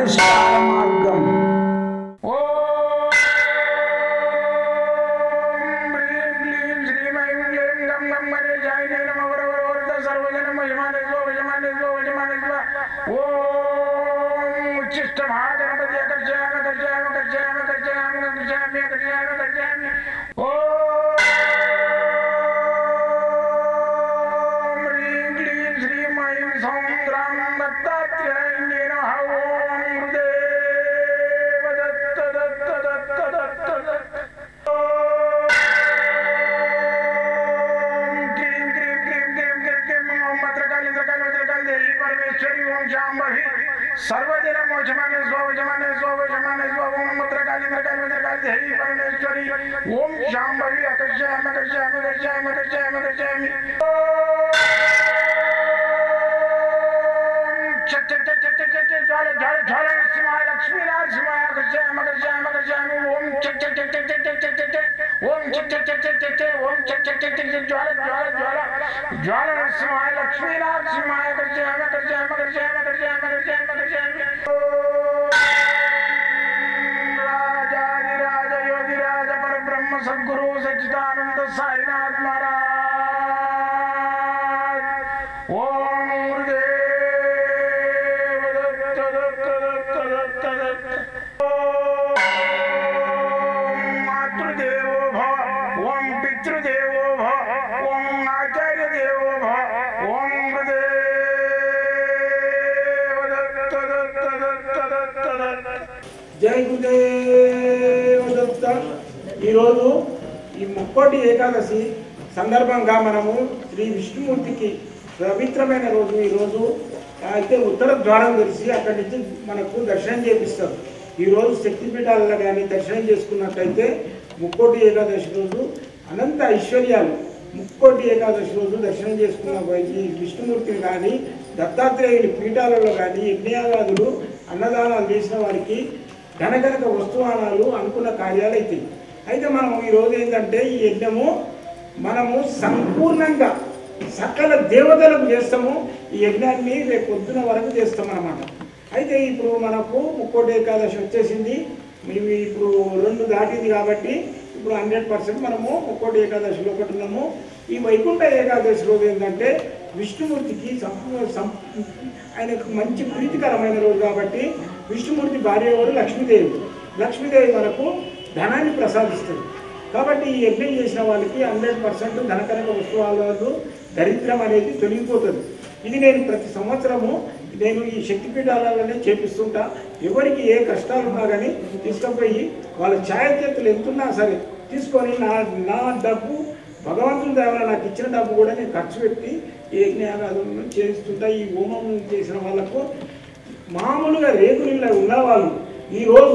పరిష్కార మార్గం. सर्वदिन मोचमाने स्वजमाने स्वजमाने स्वम मुद्रकाली मृकाली मृकाली देवी परमेश्वरी ओम शांभवी अकर्षयामि अकर्षयामि अकर्षयामि अकर्षयामि अकर्षयामि ज्वाला ज्वाला ज्वाला नरसिंहाय लक्ष्मी नरसिंहाय अकर्षयामि अकर्षयामि अकर्षयामि ओम ओम ओम ज्वाला ज्वाला ज्वाला ज्वाला नरसिंहाय लक्ष्मी नरसिंहाय अकर्षयामि अकर्षयामि अकर्षयामि अकर्षयामि अकर्षयामि अकर्षयामि राजाधिराज योगिराज परब्रह्म सद्गुरु सच्चिदानंद साईनाथ महाराज ओम गुरुदेव दत्त दत्त दत्त दत्त दत्त ओम मातृदेवो भव ओम पितृदेवो भव ओम आचार्य देवो भव ओम गुरुदेव दत्त दत्त दत्त दत्त दत्त जय गुरुदेव दत्त। ఈరోజు ఈ ముక్కోటి ఏకాదశి సందర్భంగా మనము శ్రీ విష్ణుమూర్తికి పవిత్రమైన రోజు ఈరోజు అయితే ఉత్తర ద్వారం తెరిచి అక్కడి నుంచి మనకు దర్శనం చేపిస్తారు. ఈరోజు శక్తిపీఠాలలో కానీ దర్శనం చేసుకున్నట్లయితే ముక్కోటి ఏకాదశి రోజు అనంత ఐశ్వర్యాలు ముక్కోటి ఏకాదశి రోజు దర్శనం చేసుకున్న ఈ విష్ణుమూర్తిని కానీ దత్తాత్రేయుని పీఠాలలో కానీ యజ్ఞయాగాదులు అన్నదానాలు చేసిన వారికి ఘనఘనక వస్తువానాలు అనుకున్న కార్యాలు అవుతాయి. అయితే మనం ఈరోజు ఏంటంటే ఈ యజ్ఞము మనము సంపూర్ణంగా సకల దేవతలకు చేస్తాము. ఈ యజ్ఞాన్ని రేపు పొద్దున వరకు చేస్తాం అన్నమాట. అయితే ఇప్పుడు మనకు ముక్కోటి ఏకాదశి వచ్చేసింది, మేము ఇప్పుడు 2 దాటింది కాబట్టి ఇప్పుడు 100% మనము ముక్కోటి ఏకాదశిలో ఒకటి ఉన్నాము. ఈ వైకుంఠ ఏకాదశి రోజు ఏంటంటే విష్ణుమూర్తికి ఆయనకు మంచి ప్రీతికరమైన రోజు కాబట్టి విష్ణుమూర్తి భార్య ఎవరు లక్ష్మీదేవి. లక్ష్మీదేవి మనకు ధనాన్ని ప్రసాదిస్తుంది కాబట్టి ఈ యజ్ఞం చేసిన వాళ్ళకి 100% ధనకరక వస్తువులు దరిద్రం అనేది తొలగిపోతుంది. ఇది నేను ప్రతి సంవత్సరము నేను ఈ శక్తిపీఠాలలోనే చేపిస్తుంటా. ఎవరికి ఏ కష్టాలు ఉన్నా కానీ తీసుకుపోయి వాళ్ళ ఛాయాచేతులు ఎంతున్నా సరే తీసుకొని నా డబ్బు భగవంతుని దేవల నాకు ఇచ్చిన డబ్బు కూడా నేను ఖర్చు పెట్టి ఈ యజ్ఞయాగాదులను చేస్తుంటా. ఈ హోమం చేసిన వాళ్ళకు మామూలుగా రేకులిళ్ళ ఉన్న వాళ్ళు ఈరోజు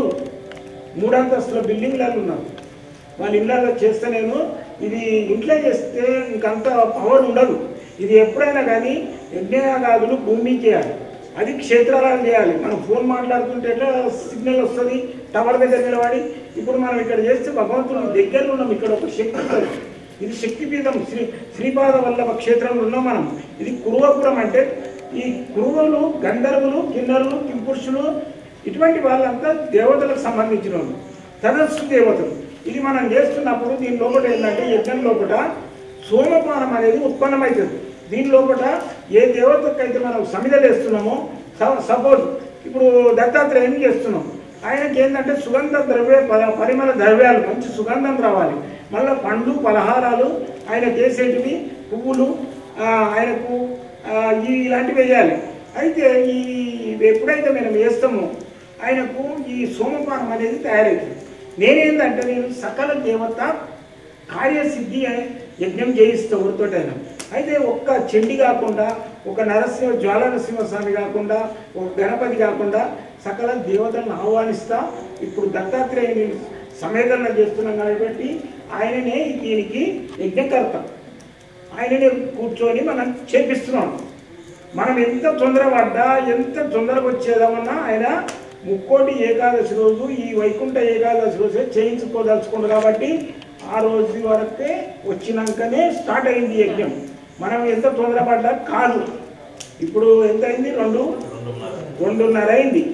3 అంతస్తుల బిల్డింగ్లలో ఉన్నారు. వాళ్ళ ఇళ్ళల్లో చేస్తే నేను ఇది ఇంట్లో చేస్తే ఇంకంత పవర్ ఉండదు. ఇది ఎప్పుడైనా కానీ యజ్ఞయాగాదులు భూమి చేయాలి, అది క్షేత్రాలను చేయాలి. మనం ఫోన్ మాట్లాడుతుంటే ఎట్లా సిగ్నల్ వస్తుంది టవర్ దగ్గర నిలబడి. ఇప్పుడు మనం ఇక్కడ చేస్తే భగవంతుడు దగ్గరలో ఉన్నాం. ఇక్కడ ఒక శక్తి ఉంటుంది, ఇది శక్తిపీఠం శ్రీపాద వల్లభ క్షేత్రంలో ఉన్నాం మనం. ఇది కురువపురం అంటే ఈ కురువులు గంధర్వులు కిన్నరులు కింపురుషులు ఇటువంటి వాళ్ళంతా దేవతలకు సంబంధించిన వాళ్ళు, తనస్సు దేవతలు. ఇది మనం చేస్తున్నప్పుడు దీని లోపల ఏంటంటే యజ్ఞం లోపల సోమపానం అనేది ఉత్పన్నమవుతుంది. దీని లోపల ఏ దేవతకైతే మనం సమిధలు వేస్తున్నామో సపోజ్ ఇప్పుడు దత్తాత్రేయుని చేస్తున్నాం, ఆయనకి ఏంటంటే సుగంధ పరిమళ ద్రవ్యాలు మంచి సుగంధం రావాలి. మళ్ళీ పండ్లు పలహారాలు ఆయనకు వేసేటివి పువ్వులు ఆయనకు ఇలాంటివి వేయాలి. అయితే ఈ ఎప్పుడైతే మనం వేస్తామో ఆయనకు ఈ సోమపానం అనేది తయారవుతుంది. నేనేంటంటే నేను సకల దేవత కార్యసిద్ధి యజ్ఞం చేయిస్తా ఎవరితోటైనా. అయితే ఒక్క చెండి కాకుండా ఒక జ్వాల నరసింహస్వామి కాకుండా ఒక గణపతి కాకుండా సకల దేవతలను ఆహ్వానిస్తా. ఇప్పుడు దత్తాత్రేయుని సమేదన చేస్తున్నాం కాబట్టి ఆయననే దీనికి యజ్ఞకర్త, ఆయననే కూర్చొని మనం చేపిస్తున్నాం. మనం ఎంత తొందరపడ్డా ఎంత తొందరగా వచ్చేదామన్నా ఆయన ముక్కోటి ఏకాదశి రోజు ఈ వైకుంఠ ఏకాదశి రోజే చేయించుకోదలుచుకుంటారు కాబట్టి ఆ రోజు వరకే వచ్చినాకనే స్టార్ట్ అయింది యజ్ఞం. మనం ఎంత తొందరపడ్డా కాదు. ఇప్పుడు ఎంత అయింది? 2:30 అయింది.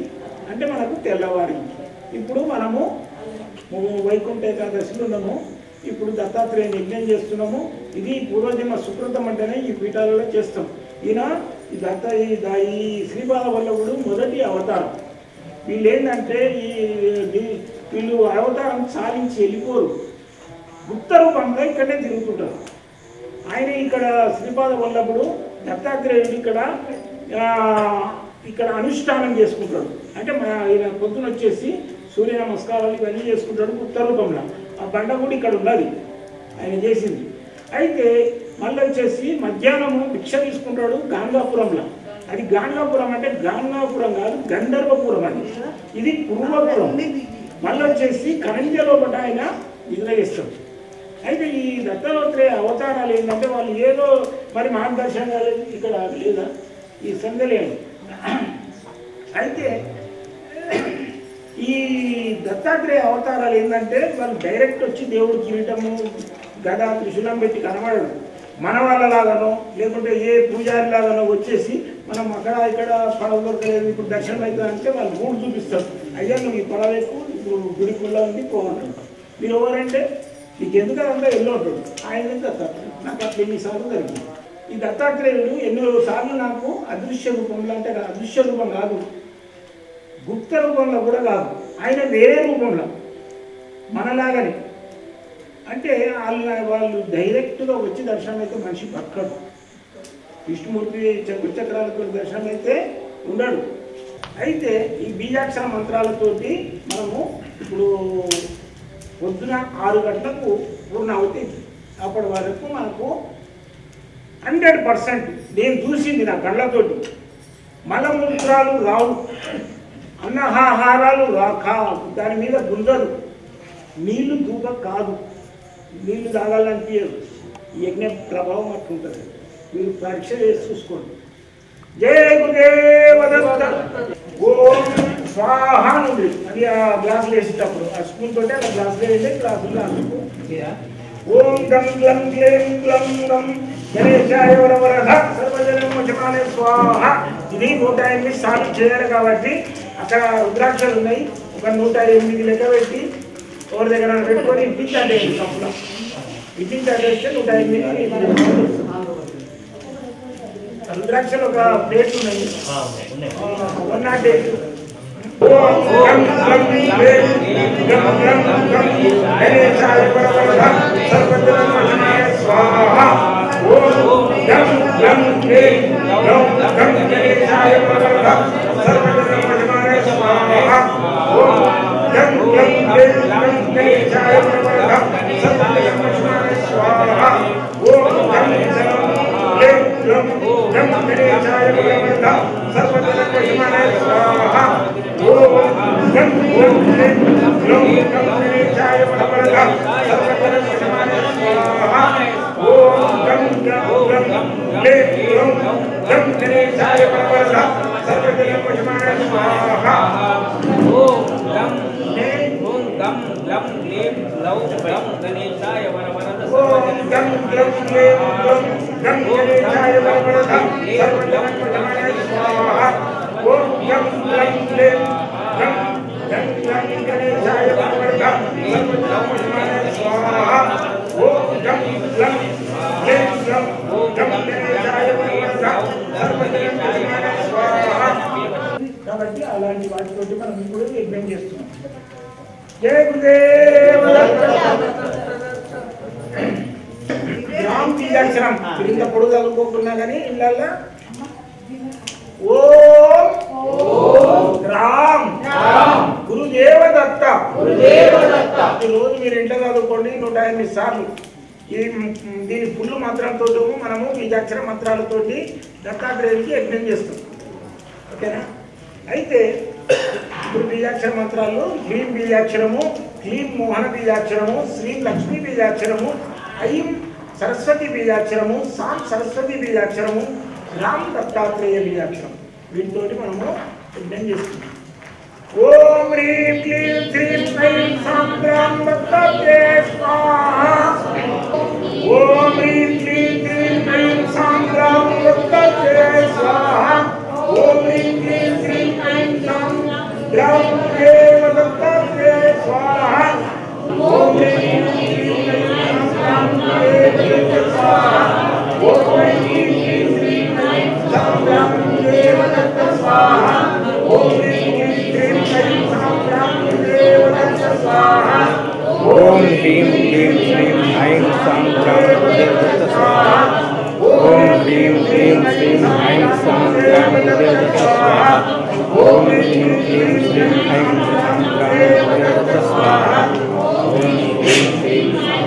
అంటే మనకు తెల్లవారి. ఇప్పుడు మనము వైకుంఠ ఏకాదశిలో ఉన్నాము. ఇప్పుడు దత్తాత్రేయుని యజ్ఞం చేస్తున్నాము. ఇది పూర్వజన్మ సుకృతం అంటేనే ఈ పీఠాలలో చేస్తాం. ఈయన ఈ శ్రీపాద వల్లభుడు మొదటి అవతారం. వీళ్ళు ఏంటంటే వీళ్ళు అవతారం సాధించి వెళ్ళిపోరు, గుప్త రూపంగా ఇక్కడే తిరుగుతుంటారు. ఆయన ఇక్కడ శ్రీపాద వల్లభుడు దత్తాత్రేయుడు ఇక్కడ అనుష్ఠానం చేసుకుంటాడు. అంటే ఆయన పొద్దున వచ్చేసి సూర్య నమస్కారాలు ఇవన్నీ చేసుకుంటాడు గుప్త రూపంలో. ఆ బండ కూడా ఇక్కడ ఉన్నది ఆయన చేసింది. అయితే మళ్ళీ వచ్చేసి మధ్యాహ్నము భిక్ష తీసుకుంటాడు గాంగాపురంలో. అది గాంగాపురం అంటే గాంగాపురం కాదు, గంధర్వపురం. అది ఇది పూర్వపురం. మళ్ళీ వచ్చేసి కరంజలో పడ్డ ఆయన నిర్ణయిస్తాడు. అయితే ఈ దత్తాత్రేయ అవతారాలు ఏంటంటే వాళ్ళు ఏదో మరి మార్గదర్శనం ఇక్కడ లేదా ఈ సందలేను. అయితే ఈ దత్తాత్రేయ అవతారాలు ఏంటంటే వాళ్ళు డైరెక్ట్ వచ్చి దేవుడు కిరీటము గదా త్రిశూలం పెట్టి కనబడడు. మన వాళ్ళలాగానో లేకుంటే ఏ పూజారి లాగానో వచ్చేసి మనం అక్కడ ఇక్కడ పడవ దొరకలేదు ఇప్పుడు దర్శనం అవుతుంది అంటే వాళ్ళు మూడు చూపిస్తారు. అయ్యా నువ్వు ఈ పడవ ఎక్కువ ఇప్పుడు గుడి కుళ్ళ ఉంది పోగొంటాడు. మీరు ఎవరంటే నీకు ఎందుకు అదంతా ఎల్లో ఉంటాడు. ఆయన దత్తాత్రేయుడు నాకు అట్లా ఎన్నిసార్లు జరిగింది. ఈ దత్తాత్రేయుడు ఎన్నో సార్లు నాకు అదృశ్య రూపంలో, అంటే అదృశ్య రూపం కాదు, గుప్త రూపంలో కూడా కాదు, ఆయన వేరే రూపంలో మనలాగానే. అంటే వాళ్ళు డైరెక్ట్గా వచ్చి దర్శనం అయితే మనిషి పక్కడు. విష్ణుమూర్తి చక్రాలతో దర్శనం అయితే ఉండడు. అయితే ఈ బీజాక్షర మంత్రాలతోటి మనము ఇప్పుడు పొద్దున 6 గంటలకు పూర్ణ అవుతుంది. అప్పటి వరకు మనకు 100% నేను చూసింది నా కళ్ళతోటి మలమూత్రాలు రావు, అన్నహాహారాలు దాని మీద గుంజదు, నీళ్లు దూక కాదు, నీళ్లు తాగాలనిపించదు. యజ్ఞ ప్రభావం అట్లుంటుంది. మీరు పరీక్ష చేసి చూసుకోండి. జయ గురుదేవదత్త ఓం స్వాహ నుండి అది ఆ గ్లాసులు వేసేటప్పుడు ఆ స్పూన్ తోటి ఆ గ్లాసులో వేసే గ్లాసుల్లో అందుకు ఓం గం గ్లం గ్లేం గ్లం గం గణేశాయ వరవరధ సర్వజనం వశమానే స్వాహ. ఇది 108 సార్లు చేయాలి. కాబట్టి అక్కడ రుద్రాక్షలు ఉన్నాయి, ఒక 108 లెక్క పెట్టి ఎవరి దగ్గర పెట్టుకొని ఇప్పించండి. కప్పులో ఇప్పించేస్తే 108 రుద్రాక్షలు ఒక ప్లేట్ ఉన్నాయి 108. కాబట్టి అలాంటి వాటితోటి మనం ఇప్పుడు యజ్ఞం చేస్తున్నాం. జయ గురుదేవ రామ్ బీజాక్షరం ఇంత పొడుగు చదువుకోకున్నా కానీ ఇళ్ళ ఓం రామ్ గురుదేవ దత్త. రోజు మీరు ఇంట్లో చదువుకోండి 108 సార్లు. దీని ఫుల్ మంత్రంతో మనము బీజాక్షర మంత్రాలతోటి దత్తాత్రేయుడికి యజ్ఞం చేస్తాం. ఓకేనా? అయితే ఇప్పుడు బీజాక్షర మంత్రాలు హ్రీం బీజాక్షరము, క్లీం మోహన బీజాక్షరము, శ్రీం లక్ష్మీ బీజాక్షరము, ఐం సరస్వతి బీజాక్షరము, సాం సరస్వతి బీజాక్షరము, రామ్ దత్తాత్రేయ బీజాక్షరం. వీటితోటి మనము యజ్ఞం చేస్తున్నాం. ఓం హ్రీం క్లీం శ్రీం ఐం సాం రామ్ దత్తాత్రేయ స్వాహ. ఓం హ్రీం క్లీం శ్రీం ఐం సాం రామ్ దత్తాత్రేయ స్వాహ. ఓం హ్రీం క్లీం శ్రీం ఐం సాం ग्राम देव दत्तात्रेय स्वाहा ओम ह्रीं क्लीं ग्राम देव दत्तात्रेय स्वाहा ओम ह्रीं क्लीं ग्राम देव दत्तात्रेय स्वाहा ओम ह्रीं क्लीं ग्राम देव दत्तात्रेय स्वाहा ओम ह्रीं क्लीं ऐं सां ग्राम देव दत्तात्रेय स्वाहा ओम ह्रीं क्लीं ऐं सां ग्राम देव दत्तात्रेय स्वाहा ओम ह्रीं क्लीं ऐं सां ग्राम देव दत्तात्रेय स्वाहा ओम ह्रीं क्लीं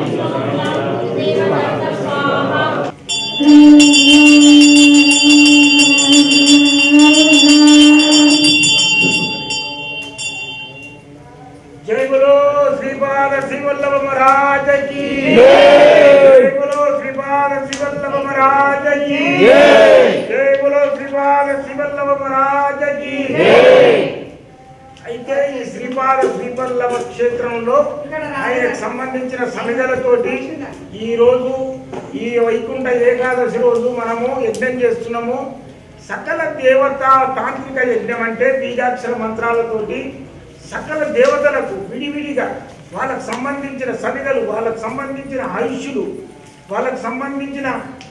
जय बोलो श्रीपाद श्री वल्लभ महाराज की जय बोलो श्रीपाद श्री वल्लभ महाराज की जय बोलो श्रीपाद श्री वल्लभ महाराज की అయితే ఈ శ్రీపాద శ్రీవల్లభ క్షేత్రంలో ఆయనకు సంబంధించిన సమిధలతోటి ఈ రోజు ఈ వైకుంఠ ఏకాదశి రోజు మనము యజ్ఞం చేస్తున్నాము. సకల దేవతా తాంత్రిక యజ్ఞం అంటే బీజాక్షర మంత్రాలతోటి సకల దేవతలకు విడివిడిగా వాళ్ళకు సంబంధించిన సమిధలు, వాళ్ళకు సంబంధించిన ఆయుష్యులు, వాళ్ళకు సంబంధించిన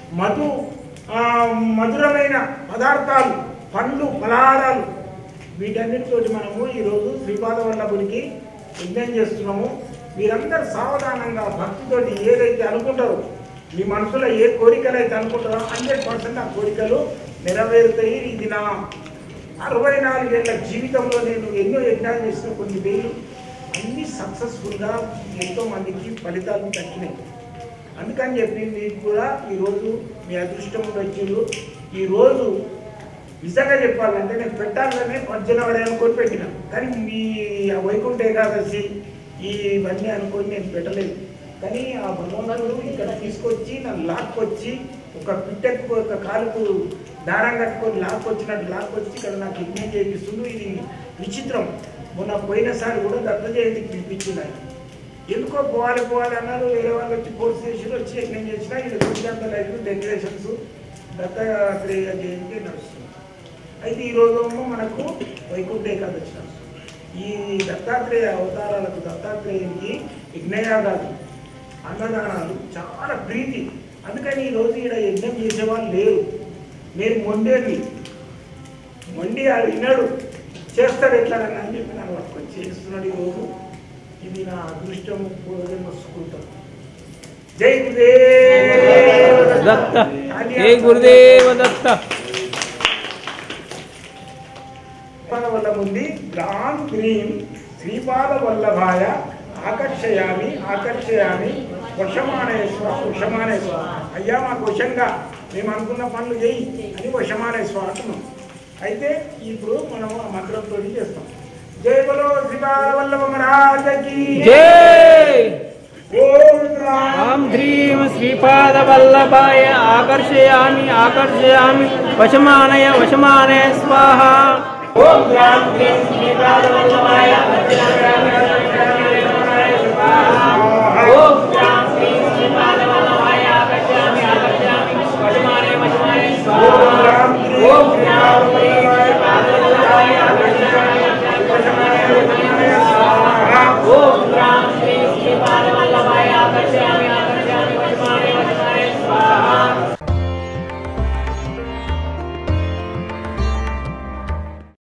మధురమైన పదార్థాలు, పండ్లు, ఫలాహారాలు వీటన్నిటితోటి మనము ఈరోజు శ్రీపాద వల్లభునికి యజ్ఞం చేస్తున్నాము. మీరందరూ సావధానంగా భక్తితోటి ఏదైతే అనుకుంటారో, మీ మనసులో ఏ కోరికలు అయితే అనుకుంటారో 100% ఆ కోరికలు నెరవేరుతాయి. ఇది నా 64 ఏళ్ల జీవితంలో నేను ఎన్నో యజ్ఞాలు చేసిన, కొన్ని వేలు అన్నీ సక్సెస్ఫుల్గా ఎంతో మందికి ఫలితాలు దక్కినాయి. అందుకని చెప్పి మీకు కూడా ఈరోజు మీ అదృష్టం వచ్చిండు. ఈరోజు నిజంగా చెప్పాలంటే నేను పెట్టాలనే 1 జనవరి అనుకొని పెట్టిన, కానీ మీ వైకుంఠ ఏకాదశి ఇవన్నీ అనుకొని నేను పెట్టలేదు. కానీ ఆ భగవంతుడు ఇక్కడ తీసుకొచ్చి నన్ను లాక్కొచ్చి ఒక పిట్టకు ఒక కాలుకు దారం కట్టుకొని లాక్కొచ్చినట్టు లాక్కొచ్చి ఇక్కడ నాకు యజ్ఞం చేపిస్తుండు. ఇది విచిత్రం. మొన్న పోయినసారి కూడా దత్త జయంతికి పిలిపించింది. ఎందుకో పోవాలి అన్నారు. వేరే వాళ్ళు వచ్చి ఫోర్స్ చేసి వచ్చి యజ్ఞం చేసినా ఇది 200 డెకరేషన్స్ దత్తాత్రేయ జయంతి నడుస్తుంది. అయితే ఈరోజు మనకు వైకుంఠ ఏకాదశి. ఈ దత్తాత్రేయ అవతారాలకు, దత్తాత్రేయునికి యజ్ఞయాగాలు, అన్నదానాలు చాలా ప్రీతి. అందుకని ఈరోజు ఇక్కడ యజ్ఞం చేసేవాళ్ళు లేరు. నేను మొండి ఆడు విన్నాడు, చేస్తాడు ఎట్లా అని చెప్పి నాకు పట్టుకొని చేస్తున్నాడు. ఈరోజు ఇది నా అదృష్టము, పూర్వజన్మ సుకృతం. జై గురుదేవ దత్త, జై గురుదేవ దత్త. వల్ల ఉంది గ్రాం గ్రీం శ్రీపాద వల్లభాయ ఆకర్షయామి వశమానేశ్వర. అయ్యా మాకు వశంగా మేము అనుకున్న పనులు చేయి అని వశమానేశ్వర అంటున్నాం. అయితే ఇప్పుడు మనం ఆ మంత్రంతో చేస్తాం. జై బలో శ్రీపాద వల్లభ మహారాజకి జై. ఓం గ్రాం హ్రీం శ్రీపాద వల్లభాయ ఆకర్షయామి వశమానయ స్వాహ. ఓం గ్రాం హ్రీం శ్రీపాద